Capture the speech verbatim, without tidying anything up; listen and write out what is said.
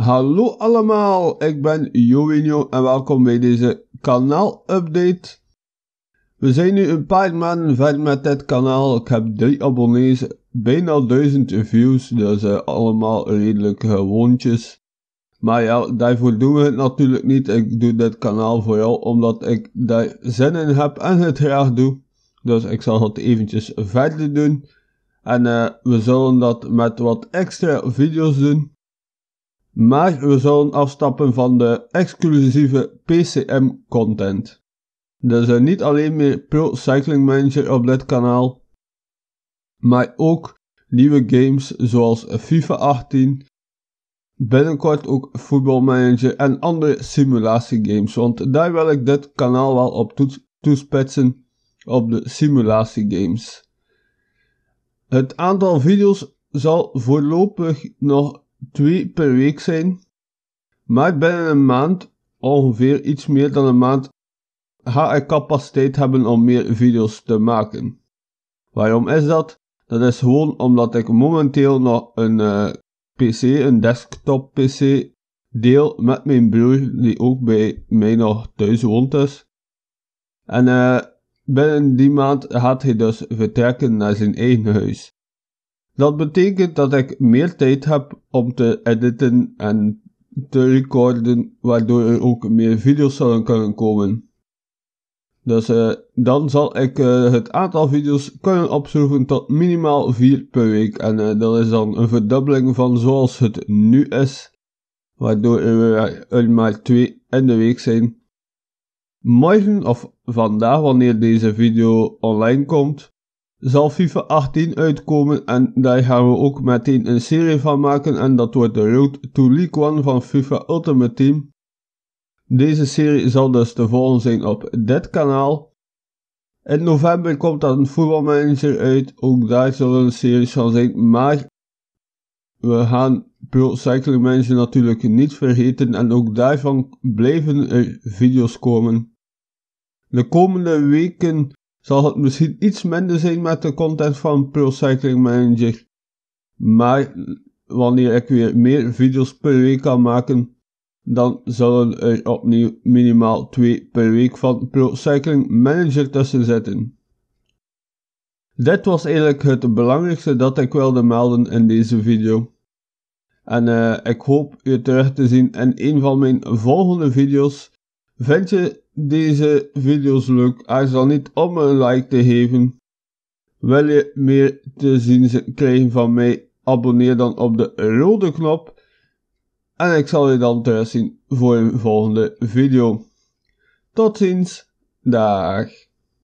Hallo allemaal, ik ben Jovinho en welkom bij deze kanaal-update. We zijn nu een paar maanden verder met dit kanaal. Ik heb drie abonnees, bijna duizend views, dus uh, allemaal redelijk gewoontjes. Maar ja, daarvoor doen we het natuurlijk niet. Ik doe dit kanaal vooral omdat ik daar zin in heb en het graag doe. Dus ik zal het eventjes verder doen. En uh, we zullen dat met wat extra video's doen. Maar we zullen afstappen van de exclusieve P C M content. Dus uh, niet alleen meer Pro Cycling Manager op dit kanaal, maar ook nieuwe games zoals FIFA achttien, binnenkort ook Football Manager en andere simulatiegames, want daar wil ik dit kanaal wel op toes toespitsen, op de simulatiegames. Het aantal video's zal voorlopig nog twee per week zijn, maar binnen een maand, ongeveer iets meer dan een maand, ga ik capaciteit hebben om meer video's te maken. Waarom is dat? Dat is gewoon omdat ik momenteel nog een uh, P C, een desktop P C, deel met mijn broer, die ook bij mij nog thuis woont dus. En uh, binnen die maand gaat hij dus vertrekken naar zijn eigen huis. Dat betekent dat ik meer tijd heb om te editen en te recorden, waardoor er ook meer video's zullen kunnen komen. Dus uh, dan zal ik uh, het aantal video's kunnen opschroeven tot minimaal vier per week. En uh, dat is dan een verdubbeling van zoals het nu is, waardoor er, er maar twee in de week zijn. Morgen of vandaag, wanneer deze video online komt, zal FIFA achttien uitkomen en daar gaan we ook meteen een serie van maken en dat wordt de Road to League one van FIFA Ultimate Team. Deze serie zal dus te volgen zijn op dit kanaal. In november komt dan een Football Manager uit, ook daar zullen series van zijn, maar we gaan Pro Cycling Manager natuurlijk niet vergeten en ook daarvan blijven er video's komen. De komende weken zal het misschien iets minder zijn met de content van Pro Cycling Manager, maar wanneer ik weer meer video's per week kan maken, dan zullen er opnieuw minimaal twee per week van Pro Cycling Manager tussen zitten. Dit was eigenlijk het belangrijkste dat ik wilde melden in deze video. En uh, ik hoop je terug te zien in een van mijn volgende video's. Vind je deze video's leuk? Aarzel niet om een like te geven. Wil je meer te zien krijgen van mij? Abonneer dan op de rode knop. En ik zal je dan terugzien voor een volgende video. Tot ziens. Dag.